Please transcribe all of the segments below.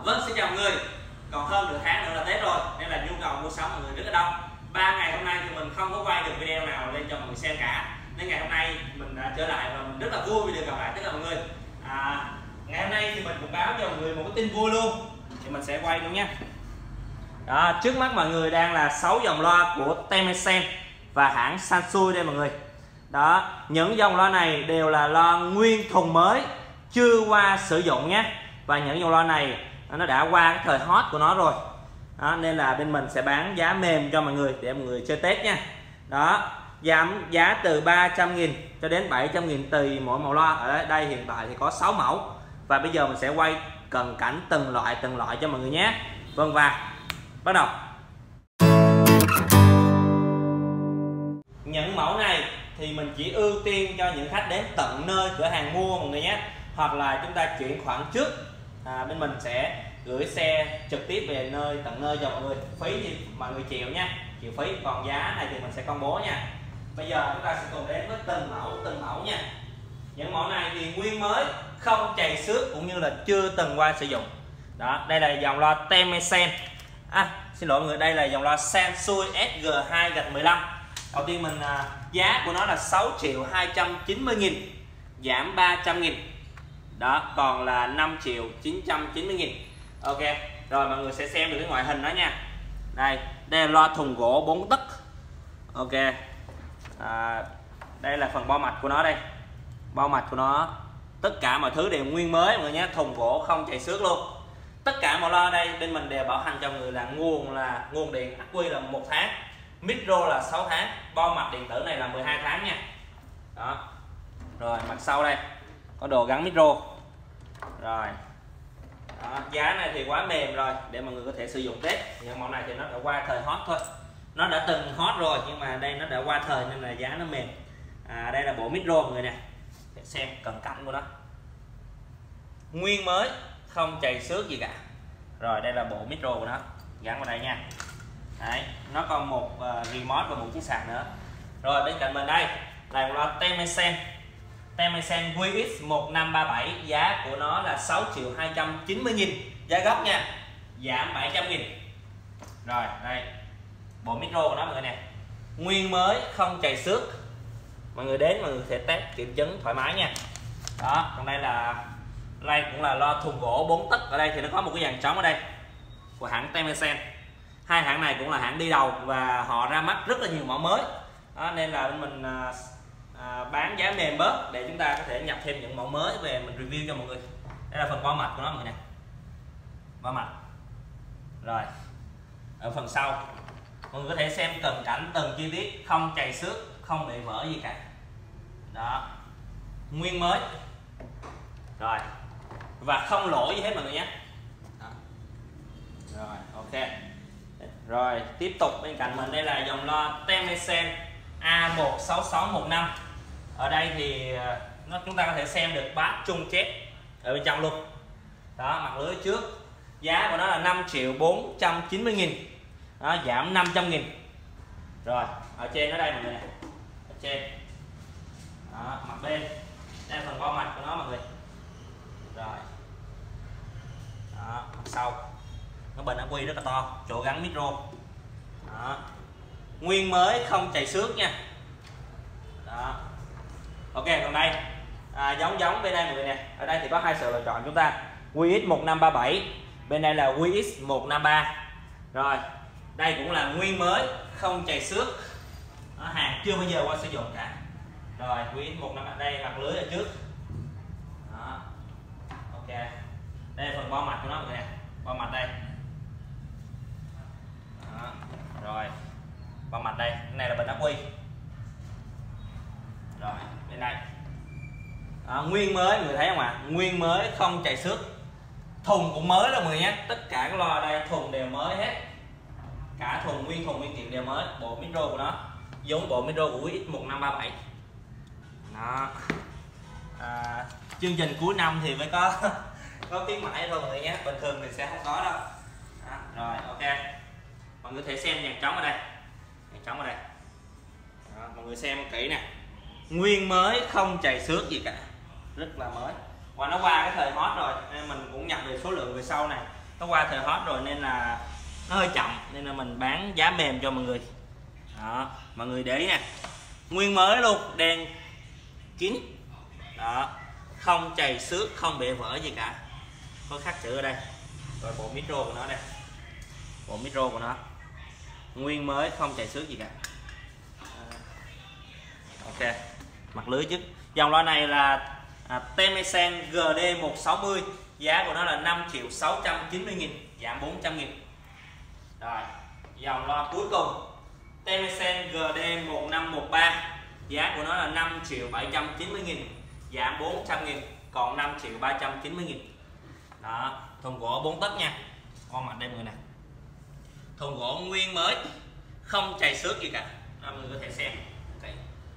Vâng, xin chào mọi người. Còn hơn nửa tháng nữa là Tết rồi nên là nhu cầu mua sắm mọi người rất là đông. 3 ngày hôm nay thì mình không có quay được video nào lên cho mọi người xem cả, nên ngày hôm nay mình đã trở lại và mình rất là vui vì được gặp lại tất cả mọi người. Ngày hôm nay thì mình cũng báo cho mọi người một cái tin vui luôn, thì mình sẽ quay luôn nha. Đó, trước mắt mọi người đang là 6 dòng loa của Temesen và hãng Sansui đây mọi người. Đó, những dòng loa này đều là loa nguyên thùng mới, chưa qua sử dụng nhé. Và những dòng loa này nó đã qua cái thời hot của nó rồi. Đó, nên là bên mình sẽ bán giá mềm cho mọi người để mọi người chơi Tết nha. Đó, giảm giá từ 300.000 cho đến 700.000 tùy mỗi mẫu loa. Ở đây hiện tại thì có 6 mẫu và bây giờ mình sẽ quay cận cảnh từng loại cho mọi người nhé. Vâng, và bắt đầu. Những mẫu này thì mình chỉ ưu tiên cho những khách đến tận nơi cửa hàng mua mọi người nhé, hoặc là chúng ta chuyển khoản trước. Bên mình sẽ gửi xe trực tiếp về tận nơi cho mọi người. Phí thì mọi người chịu nha, chịu phí, còn giá này thì mình sẽ công bố nha. Bây giờ chúng ta sẽ cùng đến với từng mẫu nha. Những mẫu này thì nguyên mới, không chày xước cũng như là chưa từng qua sử dụng. Đó, đây là dòng loa Temesen. Xin lỗi mọi người, đây là dòng loa Sansui SG2-15. Đầu tiên mình giá của nó là 6.290.000, giảm 300.000. Đó, còn là 5.990.000. Ok, rồi mọi người sẽ xem được cái ngoại hình đó nha. Đây là loa thùng gỗ 4 tấc. Ok, đây là phần bo mạch của nó đây. Bo mạch của nó, tất cả mọi thứ đều nguyên mới mọi người nhé, thùng gỗ không chảy xước luôn. Tất cả mọi loa đây bên mình đều bảo hành cho người là nguồn điện ắc quy là 1 tháng, micro là 6 tháng, bo mạch điện tử này là 12 tháng nha. Đó, rồi mặt sau đây có đồ gắn micro. Rồi đó, giá này thì quá mềm rồi để mọi người có thể sử dụng Tết. Những mẫu này thì nó đã qua thời hot thôi, nó đã từng hot rồi nhưng mà đây nó đã qua thời nên là giá nó mềm. Đây là bộ micro mọi người nè, để xem cận cảnh của nó, nguyên mới không chày xước gì cả. Rồi đây là bộ micro của nó gắn vào đây nha. Đấy, nó còn một remote và một chiếc sạc nữa. Rồi bên cạnh mình đây là loa Temesen QX1537, giá của nó là 6.290.000 giá gốc nha, giảm 700.000. Rồi đây bộ micro của nó mọi người nè, nguyên mới không chày xước, mọi người đến mọi người sẽ test kiểm chứng thoải mái nha. Đó, còn đây cũng là loa thùng gỗ 4 tấc. Ở đây thì nó có một cái dàn trống ở đây của hãng Temesen. Hai hãng này cũng là hãng đi đầu và họ ra mắt rất là nhiều mẫu mới. Đó, nên là bên mình bán giá mềm bớt để chúng ta có thể nhập thêm những mẫu mới về mình review cho mọi người. Đây là phần bo mạch của nó mọi người nè, bo mạch. Rồi ở phần sau mọi người có thể xem cận cảnh từng chi tiết, không chày xước, không bị vỡ gì cả. Đó, nguyên mới rồi và không lỗi gì hết mọi người nhé. Rồi ok, rồi tiếp tục bên cạnh mình đây là dòng loa Temesen A16615. Ở đây thì chúng ta có thể xem được bass chung chép ở bên trong luôn. Đó, mặt lưới trước, giá của nó là 5.490.000. Đó, giảm 500.000. Rồi ở trên ở đây mọi người nè, ở trên đó, mặt bên đây là phần bo mạch của nó mọi người. Rồi đó, mặt sau nó bình ắc quy rất là to, chỗ gắn micro. Đó, nguyên mới không chày xước nha. Đó, ok, còn đây giống bên đây mọi người nè. Ở đây thì có hai sự lựa chọn chúng ta, QX1537, bên đây là QX153. Rồi đây cũng là nguyên mới không chày xước. Đó, hàng chưa bao giờ qua sử dụng cả. Rồi QX153, đây mặt lưới ở trước. Đó, ok, đây là phần bo mạch của nó mọi người nè, bo mạch đây. Đó, rồi bo mạch đây, cái này là bình ắc quy. Rồi bên đây nguyên mới, người thấy không ạ? Nguyên mới không chày xước, thùng cũng mới rồi mọi người nhé. Tất cả các loa ở đây thùng đều mới hết, cả thùng nguyên kiện đều mới. Bộ micro của nó giống bộ micro của QX1537. Đó, chương trình cuối năm thì mới có khuyến mãi thôi mọi người nhé, bình thường thì sẽ không có đâu. Đó, rồi ok, mọi người có thể xem dàn trống ở đây, dàn trống ở đây. Đó, mọi người xem kỹ nè, nguyên mới không chày xước gì cả, rất là mới. Và nó qua cái thời hot rồi nên mình cũng nhập về số lượng về sau này nó qua thời hot rồi nên là nó hơi chậm, nên là mình bán giá mềm cho mọi người. Đó, mọi người để ý nha, nguyên mới luôn, đen kín đó, không chày xước, không bể vỡ gì cả, có khắc chữ ở đây. Rồi bộ micro của nó đây, bộ micro của nó nguyên mới, không chày xước gì cả. Ok, mặt lưới trước. Dòng loa này là Temesen GD160, giá của nó là 5.690.000, giảm 400.000. Rồi, dòng loa cuối cùng Temesen GD1513, giá của nó là 5.790.000, giảm 400.000, còn 5.390.000. Đó, thùng gỗ 4 tấc nha, con mặt đây mọi người nè, thùng gỗ nguyên mới, không chày xước gì cả, mọi người có thể xem đây.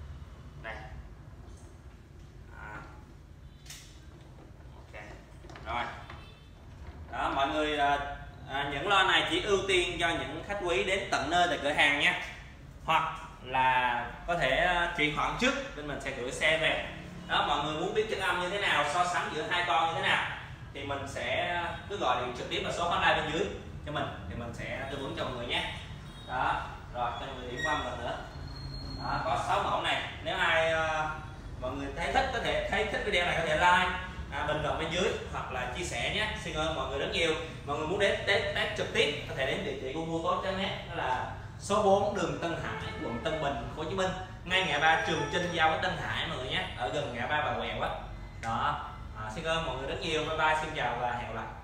Okay. Rồi, đó mọi người, những loa này chỉ ưu tiên cho những khách quý đến tận nơi tại cửa hàng nha, hoặc là có thể chuyển khoản trước nên mình sẽ gửi xe về. Đó, mọi người muốn biết chất âm như thế nào, so sánh giữa hai con như thế nào thì mình sẽ cứ gọi điện trực tiếp vào số hotline bên dưới cho mình, thì mình sẽ tư vấn cho mọi người nhé. Đó, rồi cho mọi người điểm qua một lần nữa. Đó, có 6 mẫu này, nếu ai mọi người thấy thích, có thể thấy thích video này có thể like, bình luận bên dưới hoặc là chia sẻ nhé. Xin ơn mọi người rất nhiều. Mọi người muốn đến test trực tiếp có thể đến địa chỉ của mua tốt.net, đó là số 4 đường Tân Hải, quận Tân Bình, Hồ Chí Minh, ngay ngã ba Trường Chinh giao với Tân Hải mọi người nhé, ở gần ngã ba Bà Quẹo á. Đó, xin ơn mọi người rất nhiều. Bye bye, xin chào và hẹn gặp lại.